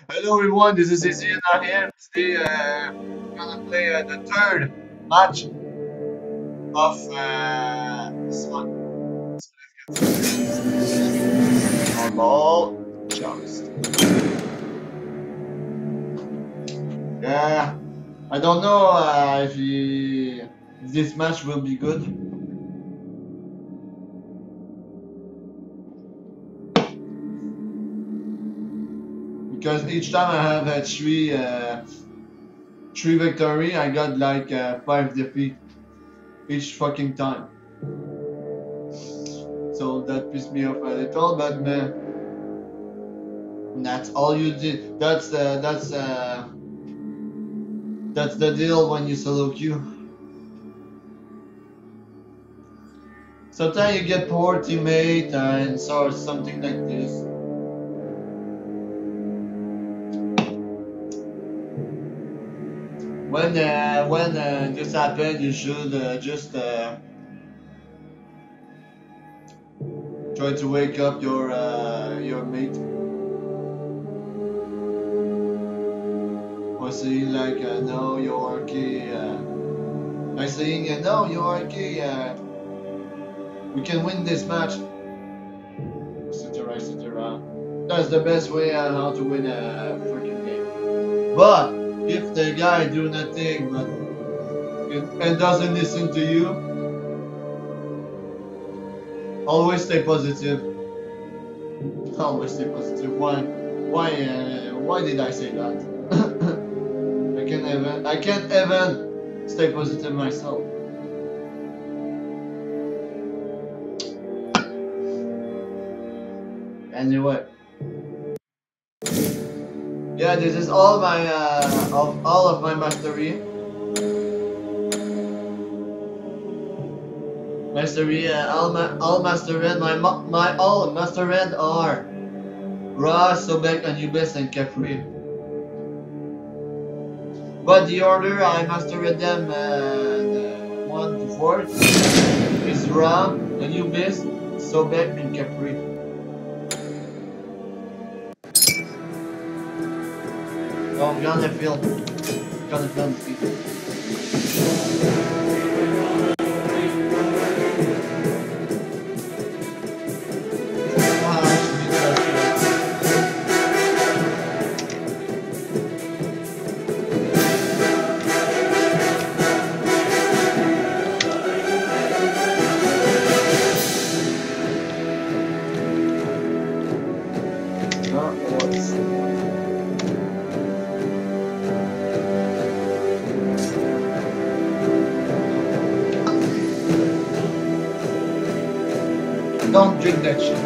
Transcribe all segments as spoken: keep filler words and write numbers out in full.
Hello everyone, this is Izzy and I'm here. Today uh, we're gonna play uh, the third match of uh, this one. So let's get normal. Just. Yeah, I don't know uh, if, he, if this match will be good. Because each time I have uh, three, uh, three victory, I got like uh, five defeat each fucking time. So that pissed me off a little, but man. That's all you did. That's uh, that's uh, that's the deal when you solo queue. Sometimes you get poor teammate and so something like this. When uh, when uh, this happens, you should uh, just uh, try to wake up your uh, your mate. Or saying like, uh, no, you're okay. Uh, like saying, uh, no, you're okay. Uh, we can win this match. Etc. Etc. That's the best way on how to win a freaking game. But if the guy do nothing but and doesn't listen to you, always stay positive. Always stay positive. Why? Why? Uh, why did I say that? I can't even. I can't even stay positive myself. Anyway. Yeah, this is all my uh, of all of my mastery. Mastery, uh, all ma all master red. My my all master red are Ra, Sobek, Anubis, and Kefri. But the order I mastered them uh, the one to four is Ra, Anubis, Sobek, and Kefri. Oh, I'm gonna feel, gonna feel the speed. Don't drink that shit.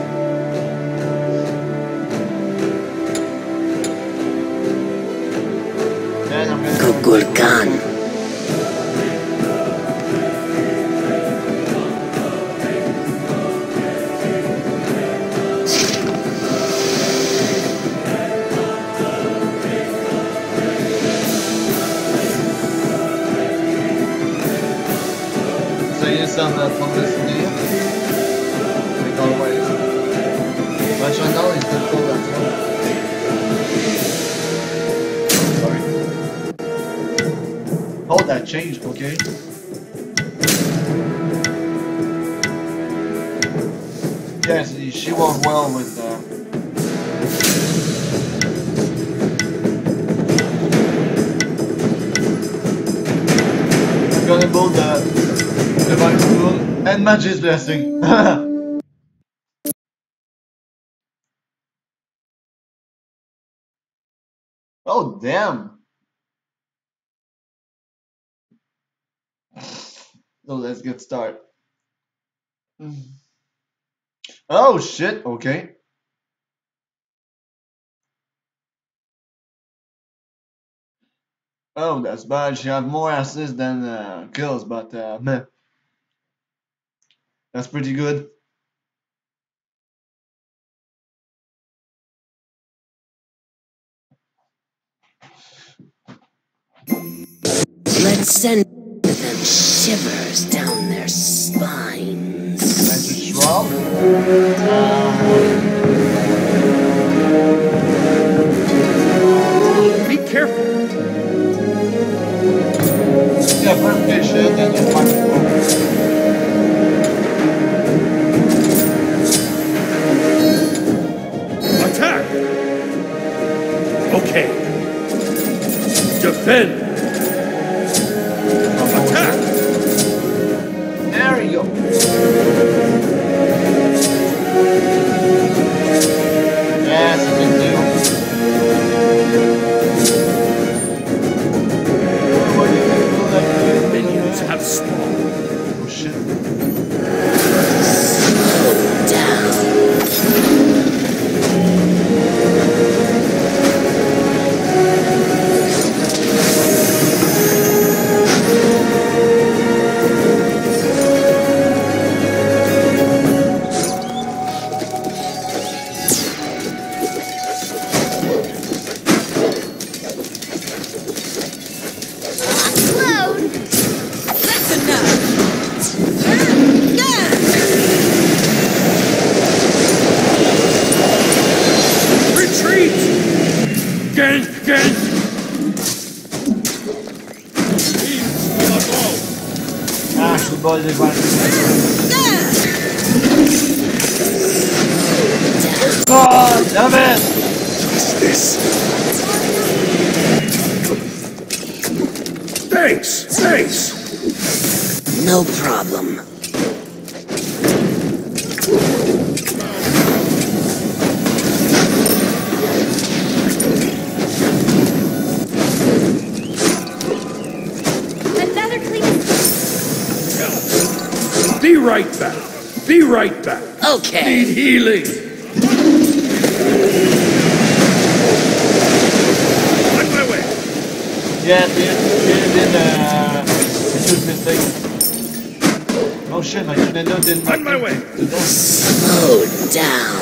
Then I'm gonna Kukulkan. say some uh, publicity. Like always. My channel is the cool as well. Sorry. Oh, that changed, okay. Yes, she worked well with uh, gonna build the divine school and Magic's blessing. Oh damn. So let's get started. Oh shit, okay. Oh, that's bad. She have more assists than uh, kills, but uh, meh. That's pretty good. Let's send them shivers down their spines. Magic Shroud. Uh, careful. Yeah, first get shit, then you fucking go. Attack! Okay. Defend! Attack! There you go. Yes, you can do. Minions have spawned. Oh shit. God damn it! What's this? Thanks, thanks. No problem. Another clean. Be right back. Be right back. Okay. Need healing. On my way. Yeah, it did uh huge mistake. Oh shit, my Nintendo didn't. On my way. Slow down.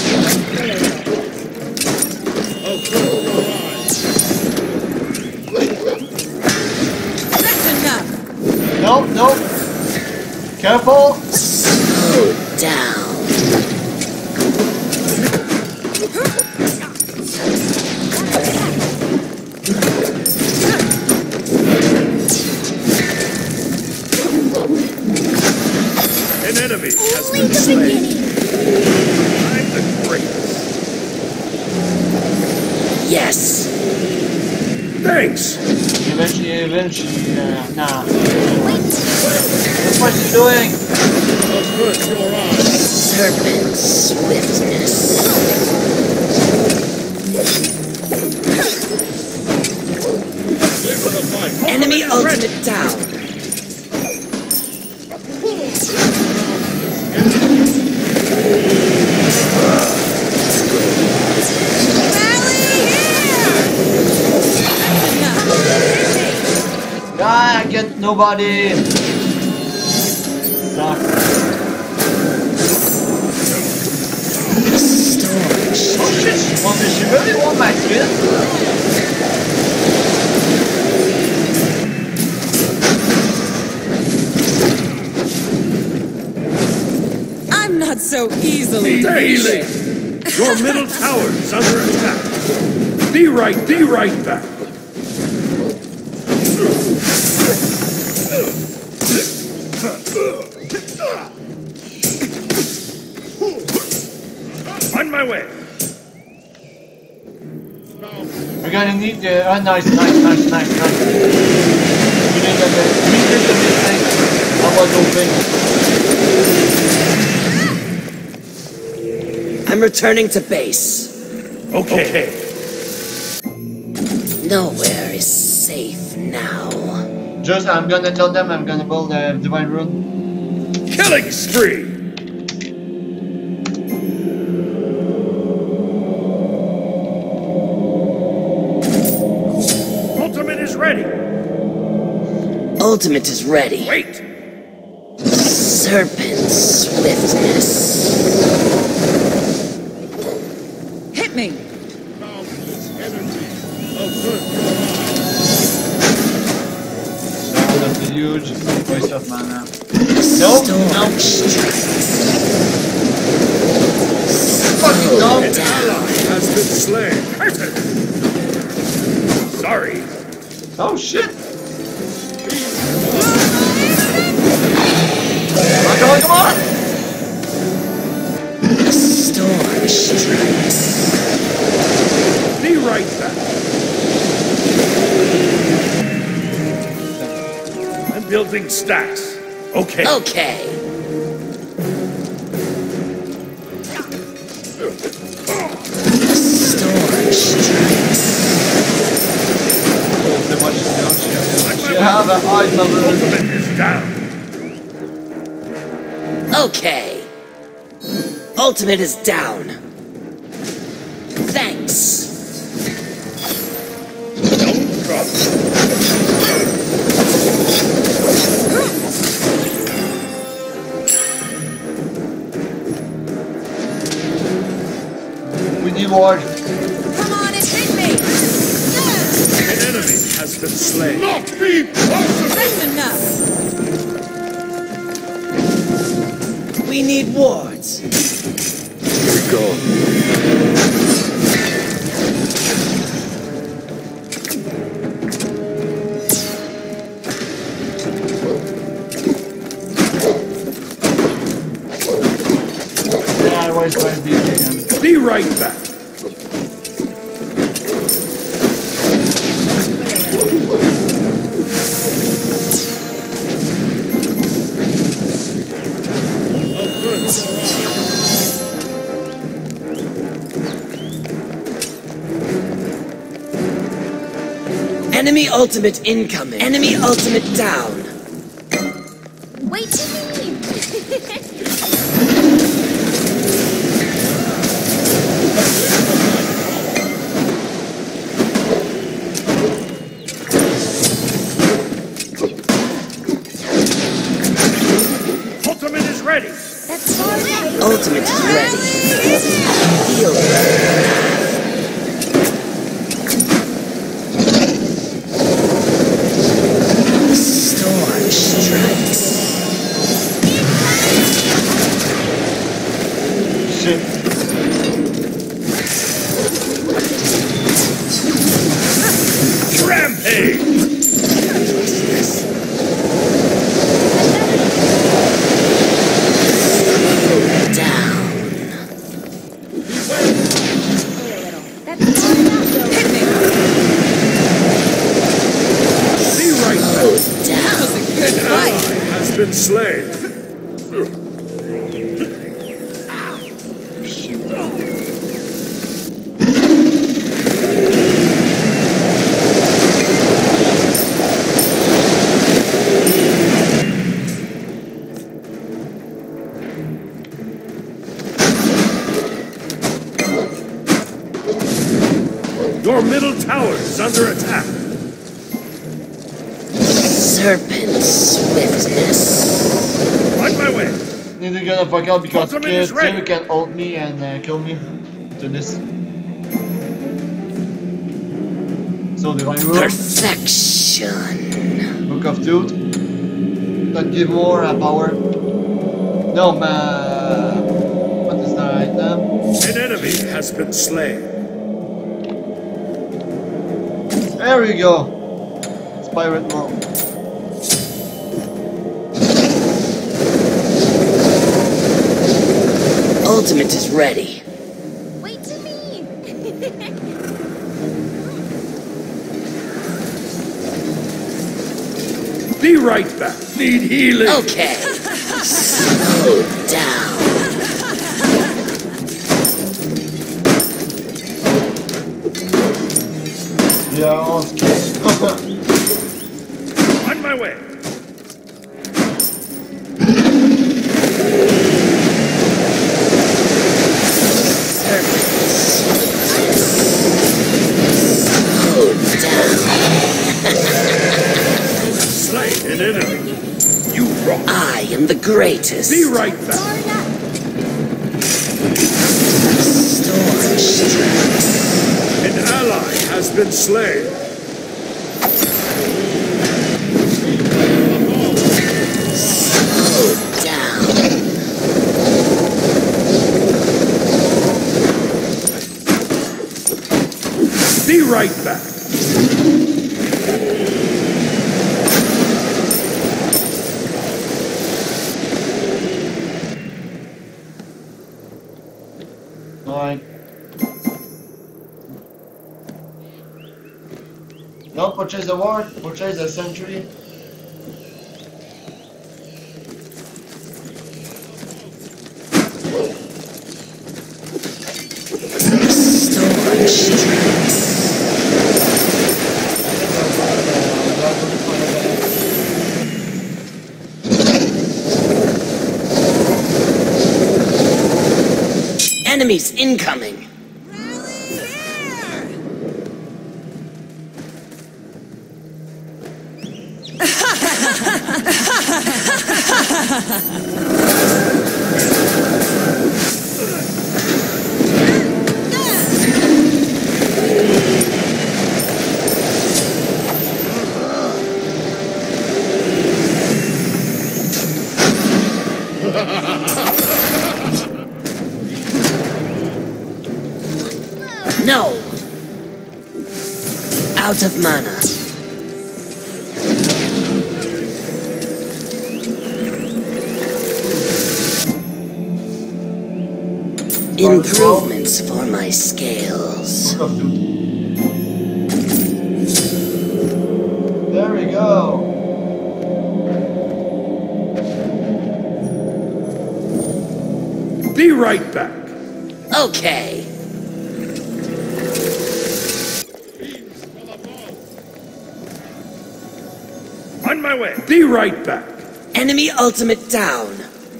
Oh, cool. That's enough. Nope, nope. Careful. Slow down. An enemy has been slain. I'm the greatest. Yes. Thanks. Eventually, eventually, uh, nah. What's he doing? Serpent swiftness. Enemy ultimate down. Ah, I get nobody. Suck. Oh shit, she want me, she really want my skin? I'm not so easily. Daily. Your middle tower is under attack. Be right, be right back. On my way. We're gonna need the. Oh, nice, nice, nice, nice, nice. We did the, we did the mistake. I was open. I'm returning to base. Okay. okay. Nowhere is safe now. Just, I'm gonna tell them I'm gonna build a divine rune. Killing spree. Ultimate is ready. Ultimate is ready. Wait. Serpent swiftness. Hit me. That's a huge waste of mana. Nope, nope. Fucking no. An ally has been slain. Curtain. Oh shit! Come on, come on! A storm strikes. Be right back. I'm building stacks. Okay. Okay. A storm strikes. So much snow. You have a high level. Ultimate is down. Okay. Ultimate is down. Thanks. Don't drop. We need ward. Come on and hit me! Yes! An enemy has been slain. Not be possible. That's enough! We need wards. Here we go. Yeah, I was trying to beat again. Be right back. Enemy ultimate incoming. Enemy ultimate down. Wait to me! Ultimate is ready. That's far right! Ultimate is ready. Heal. Storm strikes. Shit. Rampage. Down. That's far enough! Hit me! Be right back. Oh, down. Good An fight! ally has been slain. Your middle tower is under attack. Serpent swiftness. On my way. Need to get the fuck out because Ultimate kid is ready. Tim can ult me and uh, kill me. To this. So divine room. Perfection. Book of Tooth. That give more uh, power. No, man. What is that item? An enemy has been slain. There we go. It's pirate world. Ultimate is ready. Wait to me! Be right back. Need healing. Okay. Slow down. Yeah, on On my way. Slow down. Slay an enemy. You rock. I am the greatest. Be right back. Far enough! Storm strikes. An ally has been slain. Slow down. Be right back. No, purchase the ward, purchase the sentry. Storm strikes. Enemies incoming. No! Out of mana. Improvements for my scales. There we go. Be right back. Okay. On my way. Be right back. Enemy ultimate down.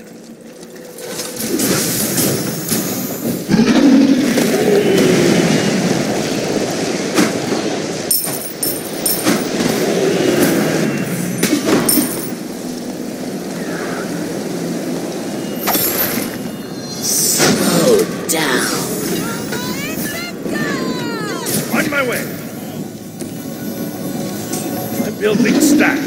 Slow down. On my way. I'm building stacks.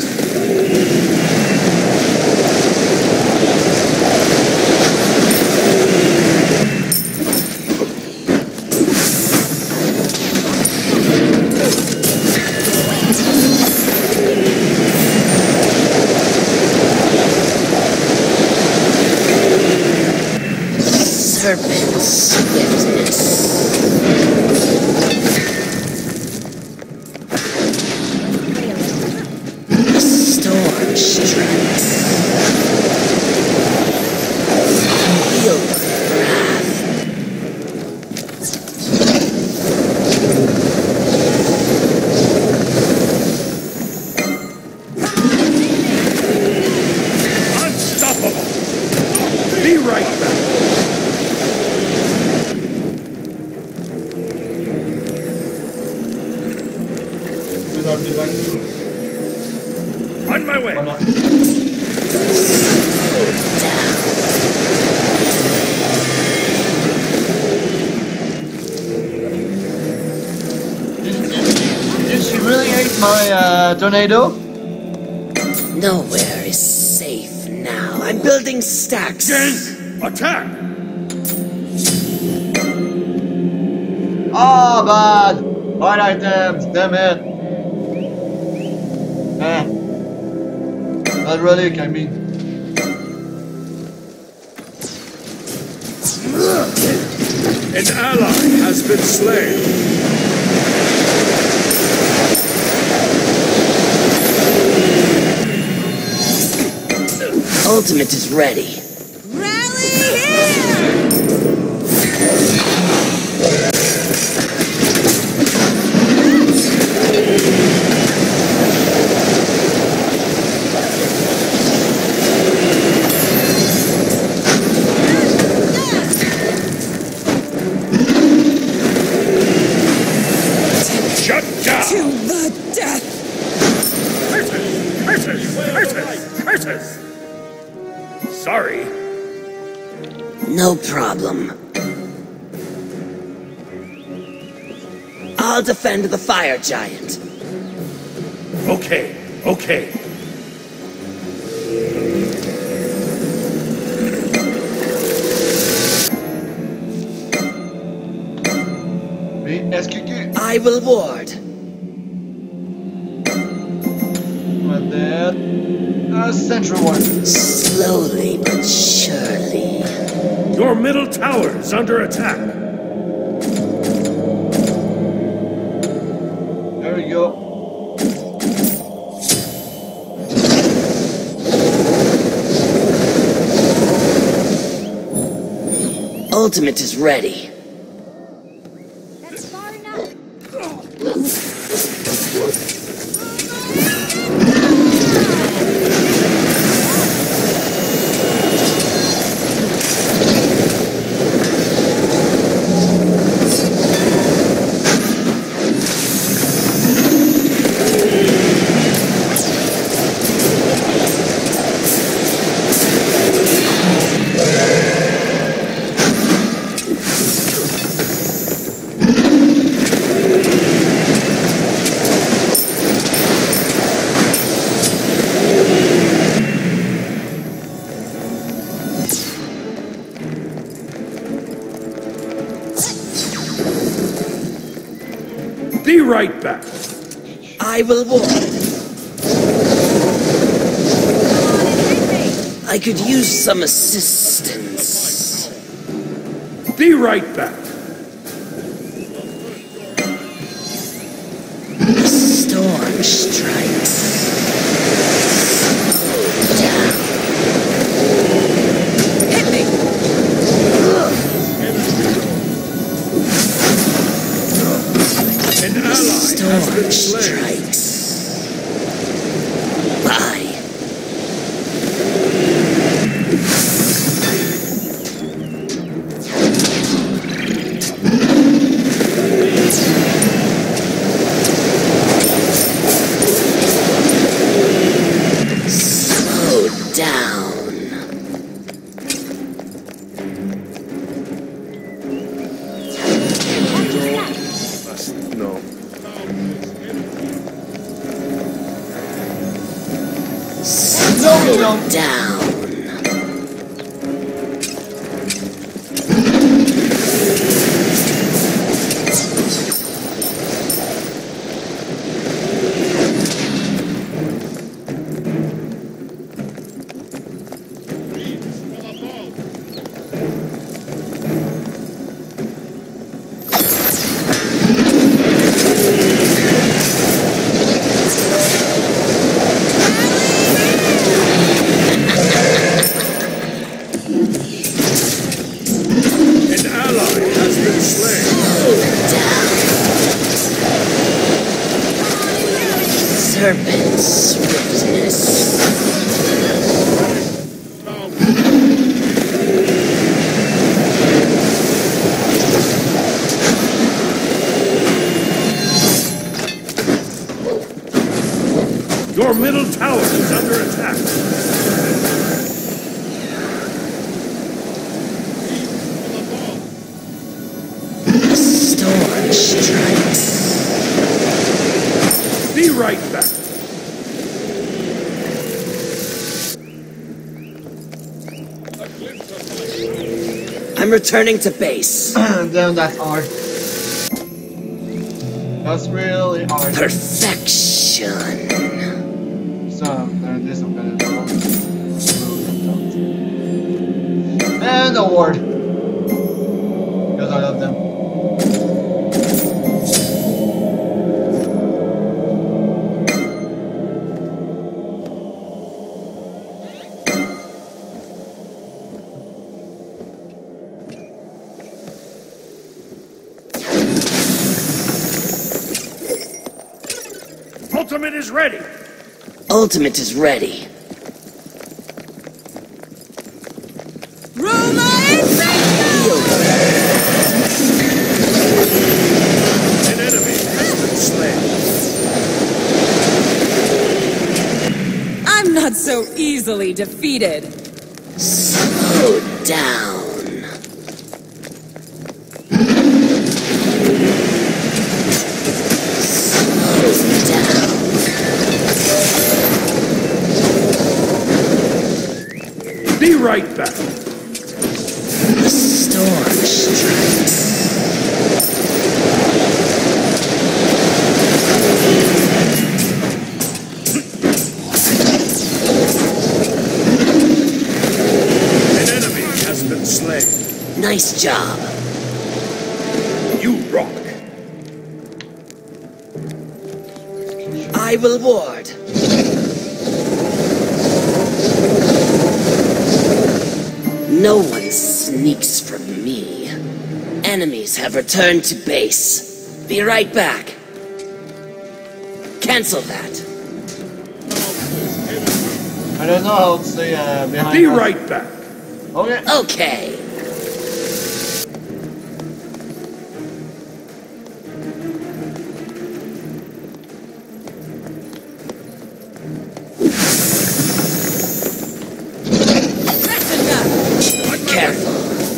Serpent swiftness. Storm strikes. Feel the wrath. Unstoppable. Be right back. On my way. Did, did, did she really hate my uh, tornado? Nowhere is safe now. I'm building stacks. Again, attack. Oh, bad! White items, damn it! Eh. Bad relic, I mean. An ally has been slain. Ultimate is ready. Rally here! Shut down. To the death! Curses! Curses! Curses! Curses! Sorry. No problem. I'll defend the fire giant. Okay, okay. Me, S Q Q. I will ward. My dad. Uh, central one. Slowly but surely. Your middle tower is under attack. There we go. Ultimate is ready. That's far enough. Be right back. I will ward. I could use some assistance. Be right back. The storm strikes. Down. Hit me. An ally has been Storm slain. strikes. Bye. Slow down. No. Slow down. An ally has been slain. Serpent swiftness. Your middle tower is under attack. The storm strikes. Be right back. I'm returning to base. Damn, that's hard. That's really hard. Perfection. So, there it is, I'm gonna go. And award. Because I love them. Ultimate is ready. Ultimate is ready. Roma Inferno! An enemy has been slain. I'm not so easily defeated. Slow down. Slow down. Be right back. The storm strikes. An enemy has been slain. Nice job. You rock. I will ward. No one sneaks from me. Enemies have returned to base. Be right back. Cancel that. I don't know how to say uh, behind Be us. right back. Okay. Okay. Careful.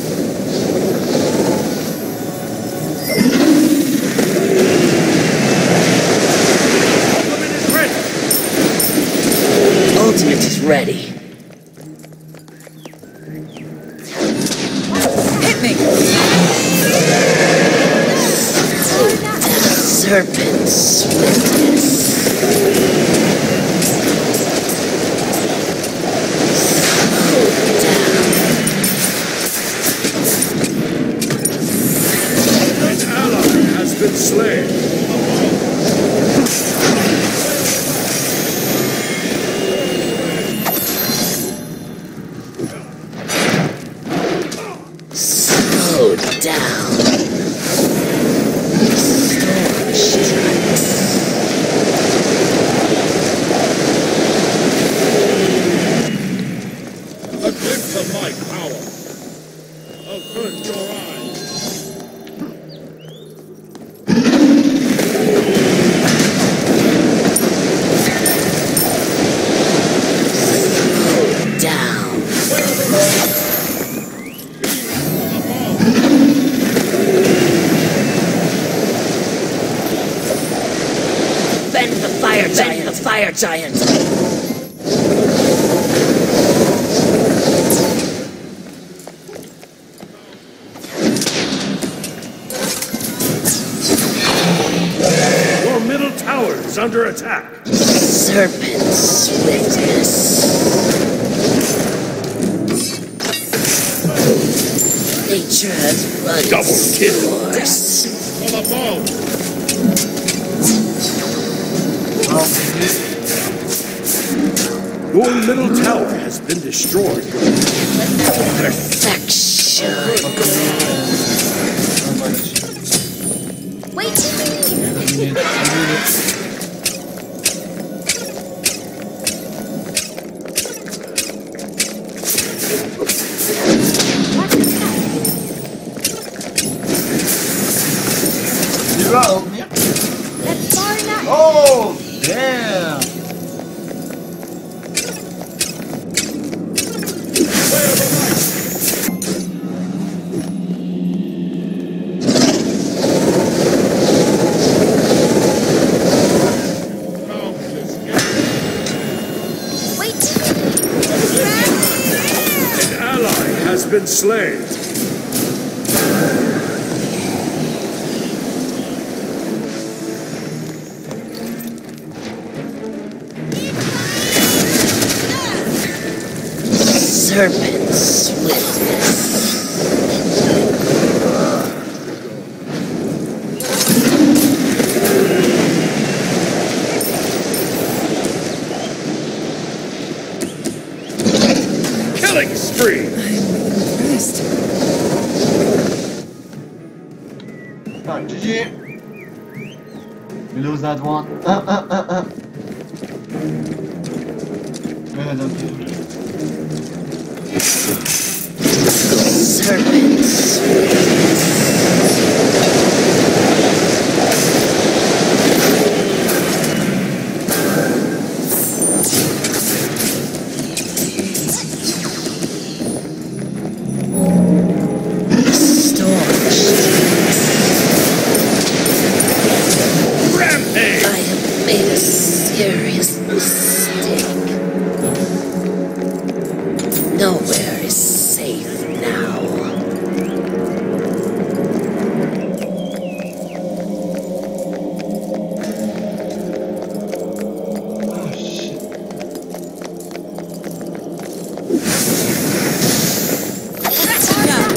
Ultimate is ready. Hit me! Serpent swiftness. Slow down. An ally has been slain. Slow down. Storm strikes. A glimpse of my power. Avert your eyes. Slow down. Bend the fire giant. Bend the fire giant. Your middle tower is under attack. Serpent swiftness. Nature has run Double its kill. course. From above. Your middle tower has been destroyed. Perfection. Wait! You rolled me. That's far enough! Oh, damn. Wait! An ally has been slain. Serpent swiftness. Killing spree. Alright, G G. We lose that one. Uh, uh, uh, uh. Go ahead, okay. Serpent storm. Rampage. I have made a serious mistake. Nowhere is safe now. Oh, shit. That's enough!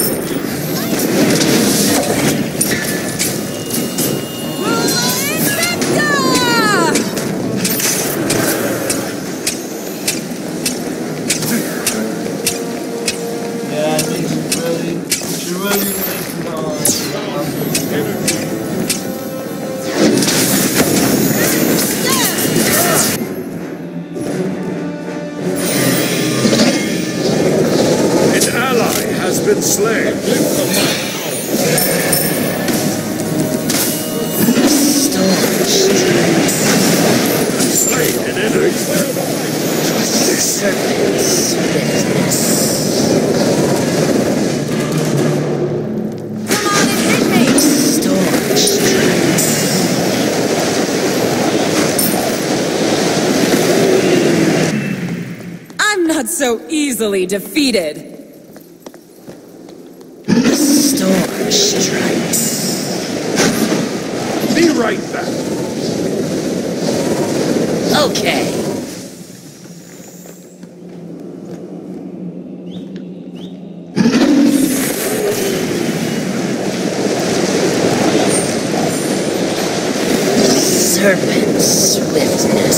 Slain an enemy. Serpent swiftness. Come on and hit me! Storm strikes. I'm not so easily defeated. Storm strikes. Be right back. Okay. Serpent swiftness.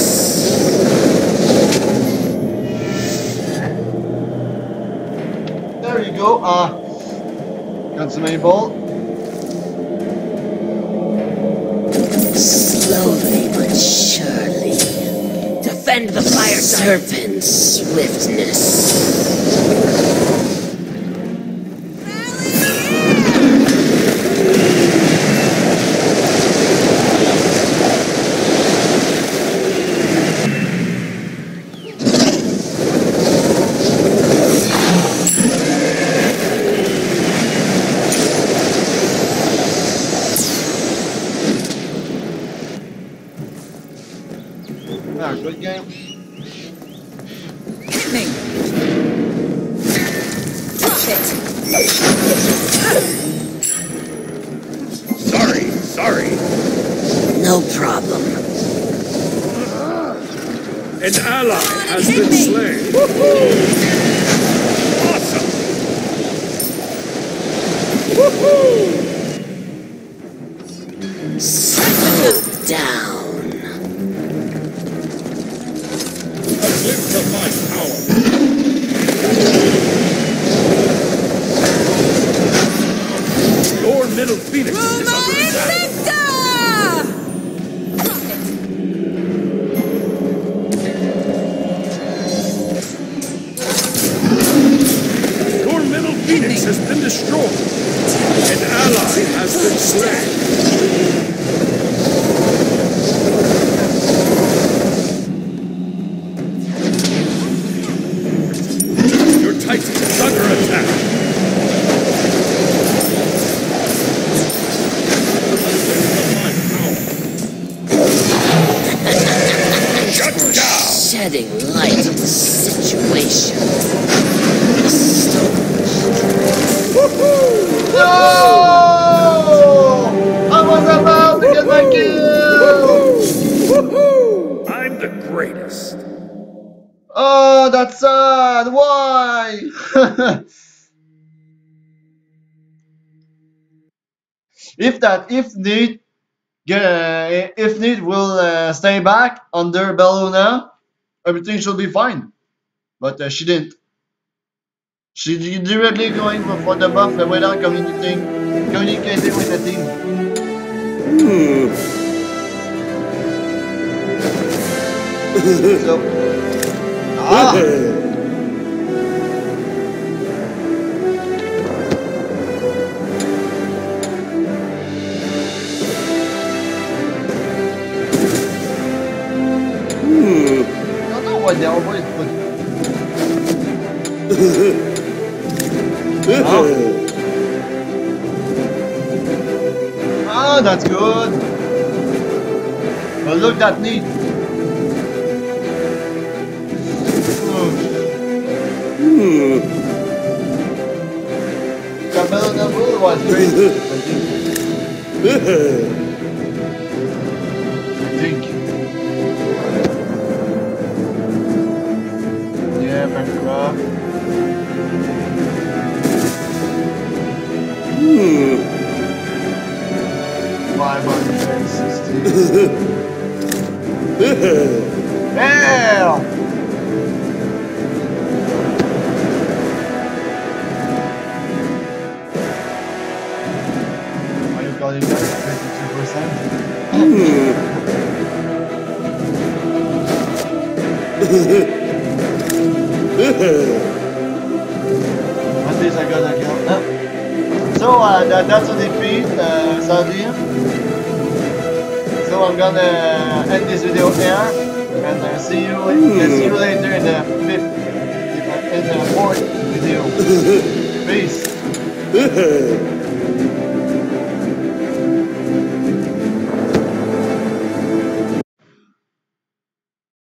There you go. Uh, consuming bolt. Slowly but surely. Defend the fire. Serpent swiftness. Ah, good game. Hit me! Drop it! Sorry, sorry. No problem. An ally has Hit been me. slain. Awesome. Slow down. A glimpse of my power. Your middle phoenix is Roma under attack. Invicta! Drop it! Your middle phoenix has been destroyed. An ally has been slain. Your Titan is under attack. Shut down! Shedding light on the situation. Storm. No! I was about to get my kill! I'm the greatest. Oh, that's sad. Why? if that, if Nate, get, if Nate will uh, stay back under Bellona, everything should be fine. But uh, she didn't. She directly going for, for the buff without communicating, communicating with the team. So, ah. I don't know why they always put. Ah. Ah, that's good. But look, that neat. Hmm. Cabello Bull was great. I think. Yeah, Bancroft. five hundred sixty. Yeah! Are you calling that twenty-two percent? At least I got that kill. Huh? So uh, that, that's a defeat, uh, Saudi. So I'm gonna gonna end this video here, and uh, see you. Uh, see you later in the fifth, in the fourth video. Peace.